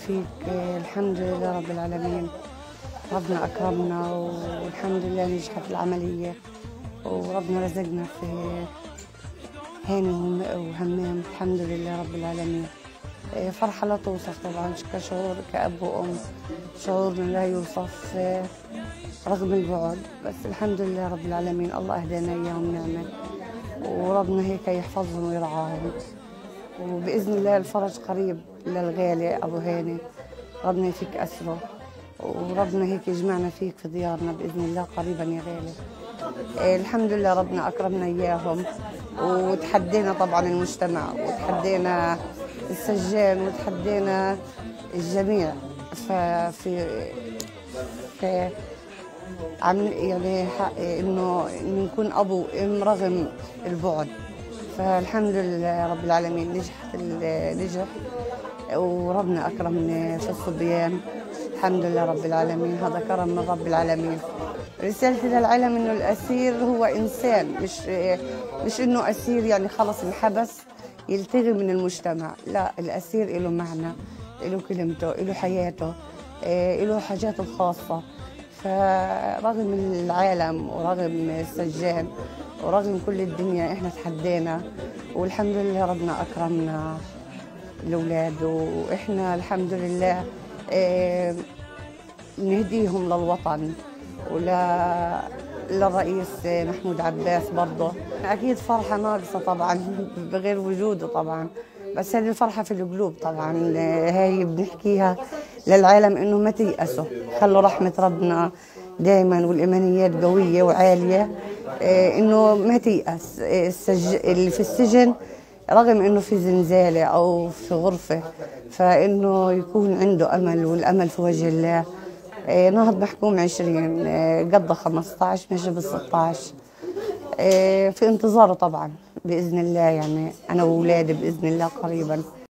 فيك. الحمد لله رب العالمين، ربنا أكرمنا والحمد لله نجحت العملية وربنا رزقنا في هاني وهمام. الحمد لله رب العالمين. فرحة لا توصف طبعا، كشعور كأب وأم، شعور لا يوصف رغم البعد، بس الحمد لله رب العالمين. الله أهدانا إياهم نعمة، وربنا هيك يحفظهم ويرعاهم، وبإذن الله الفرج قريب للغالي أبو هاني. ربنا يفك أسره، وربنا هيك يجمعنا فيك في ديارنا بإذن الله قريبا يا غالي. الحمد لله ربنا أكرمنا إياهم، وتحدينا طبعا المجتمع، وتحدينا السجان، وتحدينا الجميع. في عم يعني إنه نكون أبو وأم رغم البعد. فالحمد لله رب العالمين نجح وربنا أكرمنا في الصبيان. الحمد لله رب العالمين، هذا كرم من رب العالمين. رسالتي للعالم إنه الأسير هو إنسان، مش إنه أسير يعني خلص انحبس يلتغي من المجتمع. لا، الأسير له معنى، له كلمته، له حياته، له حاجاته الخاصة. فرغم العالم ورغم السجان ورغم كل الدنيا احنا تحدينا، والحمد لله ربنا أكرمنا الأولاد، وإحنا الحمد لله نهديهم للوطن للرئيس محمود عباس. برضه أكيد فرحة ناقصة طبعا بغير وجوده طبعا، بس هذه الفرحة في القلوب طبعا. هاي بنحكيها للعالم إنه ما تيأسوا، خلوا رحمة ربنا دائما والإيمانيات قوية وعالية. إنه ما تيأس اللي في السجن، رغم إنه في زنزالة أو في غرفة، فإنه يكون عنده أمل، والأمل في وجه الله. نهض محكوم 20، قضى 15، ماشي بال16. في انتظاره طبعا بإذن الله، يعني أنا وأولادي بإذن الله قريبا.